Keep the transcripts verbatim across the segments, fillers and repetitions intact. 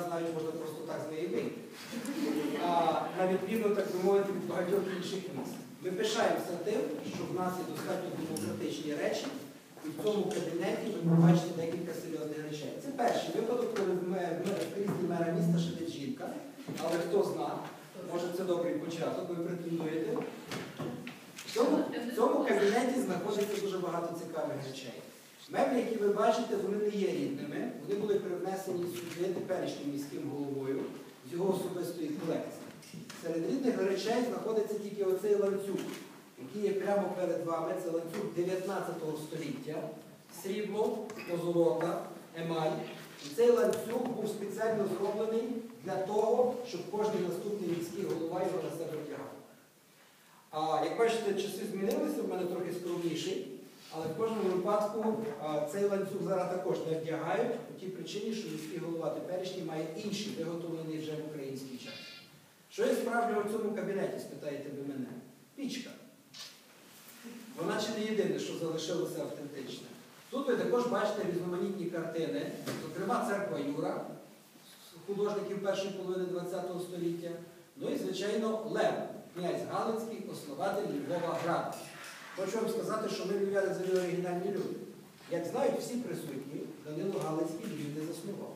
знають, можна просто так з неї вийти. А на відміну, так би мовити, від багатьох інших міст. Ми пишаємося тим, що в нас є достатньо демократичні речі, і в цьому кабінеті ви побачите декілька серйозних речей. Це перший випадок, коли в кріслі мера міста сидить жінка, але хто знає, може це добрий початок, ви претендуєте. В цьому, в цьому кабінеті знаходиться дуже багато цікавих речей. Меблі, які ви бачите, вони не є рідними, вони були привнесені сюди теперішнім міським головою з його особистої колекції. Серед рідних речей знаходиться тільки оцей ланцюг, який є прямо перед вами. Це ланцюг дев'ятнадцятого століття, срібло, позолота, емаль. І цей ланцюг був спеціально зроблений для того, щоб кожен наступний міський голова його на себе вдягав. А як бачите, часи змінилися, в мене трохи скромніший, але в кожному випадку а, цей ланцюг зараз також не вдягають по тій причині, що міський голова теперішній має інший, виготовлений вже в український час. Що є справжнього в цьому кабінеті, спитаєте ви мене? Пічка. Вона чи не єдине, що залишилося автентичне. Тут ви також бачите різноманітні картини, зокрема церква Юра, художників першої половини ХХ століття, ну і, звичайно, Лев, князь Галицький, основатель Львова Града. Хочу вам сказати, що ми львів'яни взагалі оригінальні люди. Як знають всі присутні, Данило Галицький Львів не заснував.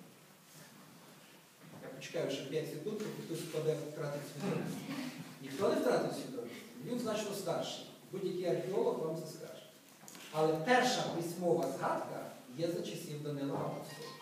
Я почекаю ще п'ять секунд, поки хтось впаде, втратить свідомість. Ніхто не втратив свідомість. Львів значно старший. Будь-який археолог вам це скаже. Але перша письмова згадка є за часів Данила Галицького.